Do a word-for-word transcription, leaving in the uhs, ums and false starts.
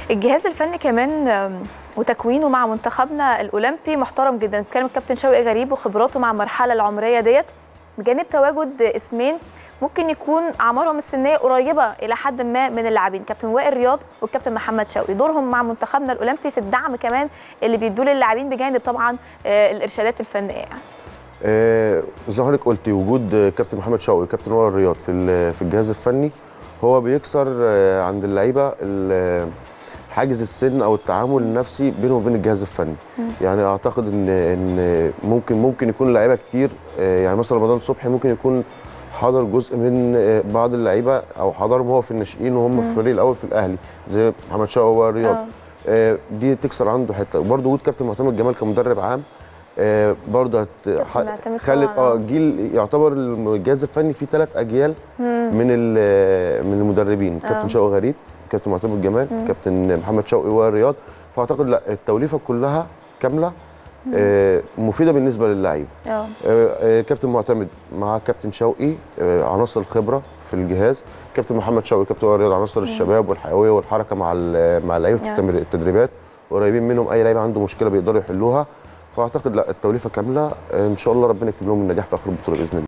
الجهاز الفني كمان وتكوينه مع منتخبنا الاولمبي محترم جدا. نتكلم الكابتن شوقي غريب وخبراته مع المرحله العمريه ديت، بجانب تواجد اسمين ممكن يكون اعمارهم السنيه قريبه الى حد ما من اللاعبين، كابتن وائل رياض والكابتن محمد شوقي. دورهم مع منتخبنا الاولمبي في الدعم كمان اللي بيدوه للاعبين، بجانب طبعا الارشادات الفنيه يعني. آه زي ما حضرتك قلتي، وجود كابتن محمد شوقي وكابتن وائل رياض في في الجهاز الفني هو بيكسر عند اللعيبه حاجز السن او التعامل النفسي بينه وبين الجهاز الفني. م. يعني اعتقد ان ان ممكن ممكن يكون لعيبه كتير، يعني مثلا رمضان صبحي ممكن يكون حضر جزء من بعض اللعيبه او حضرهم هو في الناشئين وهم م. في الفريق الاول في الاهلي، زي محمد شوقي ووائل رياض. آه. دي تكسر عنده حته. وبرده وجود كابتن معتمد جمال كمدرب عام آه برضه خلت اه جيل يعتبر الجهاز الفني فيه ثلاث اجيال مم. من من المدربين، كابتن شوقي غريب، كابتن معتمد جمال، مم. كابتن محمد شوقي وائل رياض. فاعتقد لا التوليفه كلها كامله آه مفيده بالنسبه للعيبه. آه. آه كابتن معتمد مع كابتن شوقي آه عناصر الخبره في الجهاز، كابتن محمد شوقي كابتن وائل رياض عناصر الشباب والحيويه والحركه مع مع اللعيبه في التدريبات، قريبين منهم، اي لعيبه عنده مشكله بيقدروا يحلوها. فاعتقد لا التوليفه كامله ان شاء الله ربنا يكتب لهم النجاح في اخر البطوله باذن الله.